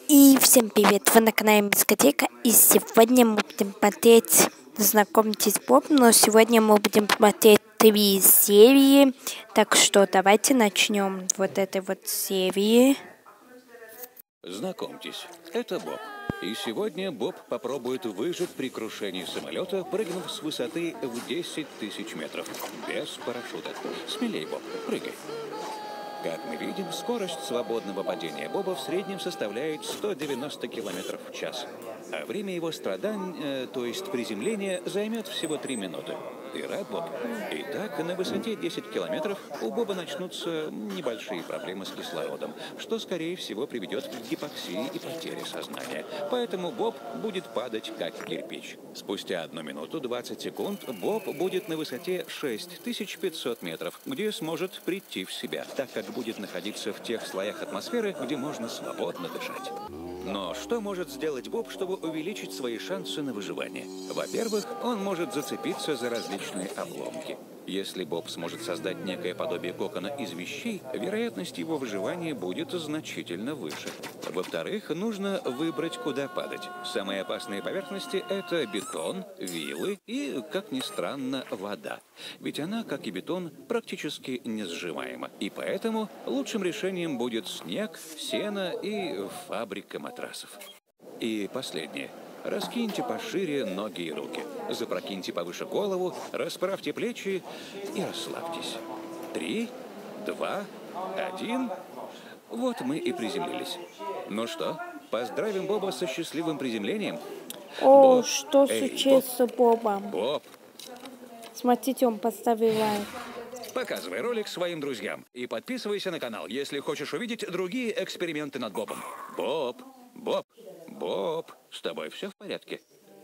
И всем привет, вы на канале Дискотека, и сегодня мы будем смотреть, знакомьтесь, Боб, но сегодня мы будем смотреть 3 серии, так что давайте начнем вот этой вот серии. Знакомьтесь, это Боб. И сегодня Боб попробует выжить при крушении самолета, прыгнув с высоты в 10 тысяч метров, без парашюта. Смелей, Боб, прыгай. Как мы видим, скорость свободного падения Боба в среднем составляет 190 км в час. А время его страданий, то есть приземления, займет всего 3 минуты. Ты рад, Боб? Итак, на высоте 10 километров у Боба начнутся небольшие проблемы с кислородом, что, скорее всего, приведет к гипоксии и потере сознания. Поэтому Боб будет падать, как кирпич. Спустя 1 минуту 20 секунд Боб будет на высоте 6500 метров, где сможет прийти в себя, так как будет находиться в тех слоях атмосферы, где можно свободно дышать. Но что может сделать Боб, чтобы увеличить свои шансы на выживание? Во-первых, он может зацепиться за различные обломки. Если Боб сможет создать некое подобие кокона из вещей, вероятность его выживания будет значительно выше. Во-вторых, нужно выбрать, куда падать. Самые опасные поверхности – это бетон, вилы и, как ни странно, вода. Ведь она, как и бетон, практически несжимаема. И поэтому лучшим решением будет снег, сено и фабрика матрасов. И последнее. Раскиньте пошире ноги и руки. Запрокиньте повыше голову, расправьте плечи и расслабьтесь. 3, 2, 1. Вот мы и приземлились. Ну что, поздравим Боба со счастливым приземлением? О, Боб. что случилось с Бобом? Боб, Смотрите, он поставил лайк. показывай ролик своим друзьям и подписывайся на канал, если хочешь увидеть другие эксперименты над Бобом. Боб, Боб, Боб, с тобой все в порядке?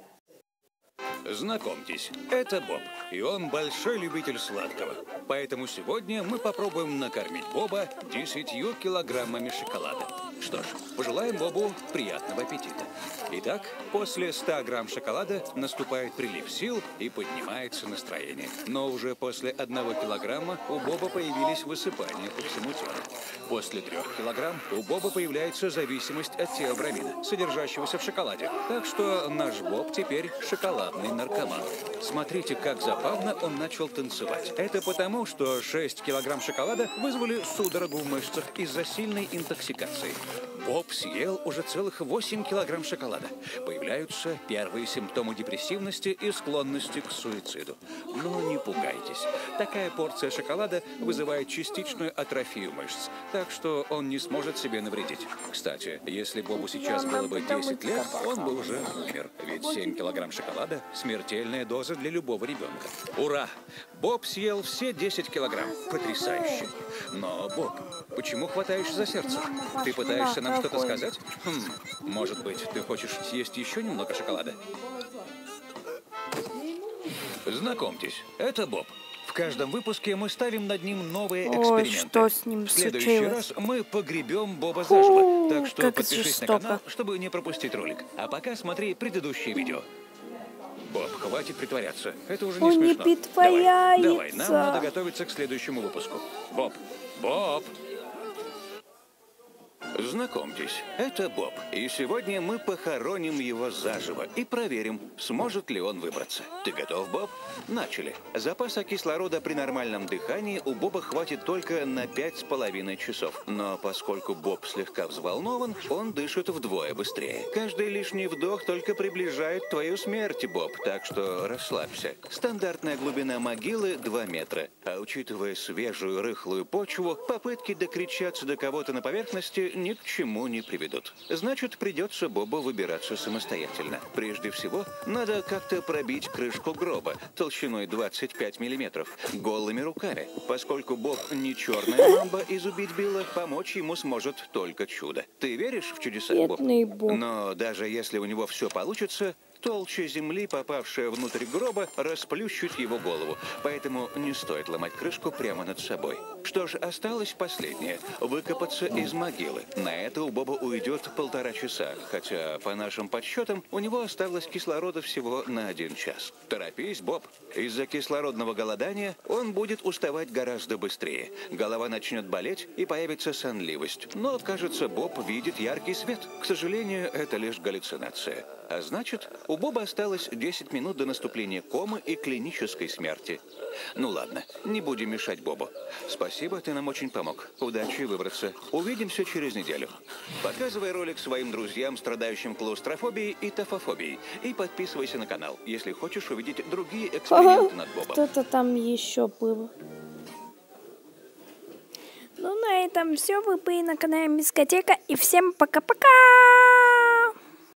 Знакомьтесь, это Боб, и он большой любитель сладкого. Поэтому сегодня мы попробуем накормить Боба 10 килограммами шоколада. Что ж, пожелаем Бобу приятного аппетита. Итак, после 100 грамм шоколада наступает прилив сил и поднимается настроение. Но уже после 1 килограмма у Боба появились высыпания по всему телу. После 3 килограмм у Боба появляется зависимость от теобрамина, содержащегося в шоколаде. Так что наш Боб теперь шоколадный наркоман. Смотрите, как забавно он начал танцевать. Это потому, что 6 килограмм шоколада вызвали судорогу в мышцах из-за сильной интоксикации. Боб съел уже целых 8 килограмм шоколада. Появляются первые симптомы депрессивности и склонности к суициду. Но не пугайтесь. Такая порция шоколада вызывает частичную атрофию мышц, так что он не сможет себе навредить. Кстати, если Бобу сейчас было бы 10 лет, он бы уже умер. Ведь 7 килограмм шоколада – смертельная доза для любого ребенка. Ура! Боб съел все 10 килограмм. Потрясающе. Но, Боб, почему хватаешь за сердце? Ты пытаешься нам что-то сказать? Может быть, ты хочешь съесть еще немного шоколада? Знакомьтесь, это Боб. В каждом выпуске мы ставим над ним новые эксперименты. Что с ним В следующий случилось? раз мы погребем Боба заживо. Так что как подпишись на жестоко. канал, чтобы не пропустить ролик. А пока смотри предыдущее видео. Боб, хватит притворяться. Это уже не Он смешно. не притворяется. Давай, нам надо готовиться к следующему выпуску. Боб, Боб. Знакомьтесь, это Боб. И сегодня мы похороним его заживо и проверим, сможет ли он выбраться. Ты готов, Боб? Начали. Запаса кислорода при нормальном дыхании у Боба хватит только на 5,5 часов. Но поскольку Боб слегка взволнован, он дышит вдвое быстрее. Каждый лишний вдох только приближает твою смерть, Боб, так что расслабься. Стандартная глубина могилы 2 метра. А учитывая свежую рыхлую почву, попытки докричаться до кого-то на поверхности ни к чему не приведут. Значит, придется Бобу выбираться самостоятельно. Прежде всего, надо как-то пробить крышку гроба толщиной 25 миллиметров голыми руками. Поскольку Боб не черная мамба из «Убить Билла», помочь ему сможет только чудо. Ты веришь в чудеса, Боб? Бедный Боб. Но даже если у него все получится, Толща земли, попавшая внутрь гроба, расплющит его голову, поэтому не стоит ломать крышку прямо над собой. Что ж, осталось последнее – выкопаться из могилы. На это у Боба уйдет 1,5 часа, хотя, по нашим подсчетам, у него осталось кислорода всего на 1 час. Торопись, Боб. Из-за кислородного голодания он будет уставать гораздо быстрее. Голова начнет болеть и появится сонливость. Но, кажется, Боб видит яркий свет. К сожалению, это лишь галлюцинация. А значит, у Боба осталось 10 минут до наступления комы и клинической смерти. Ну ладно, не будем мешать Бобу. Спасибо, ты нам очень помог. Удачи выбраться. Увидимся через неделю. Показывай ролик своим друзьям, страдающим клаустрофобией и тофофобией. И подписывайся на канал, если хочешь увидеть другие эксперименты над Бобом. Кто-то там еще был. Ну, на этом все. Вы были на канале Мискотека. И всем пока-пока!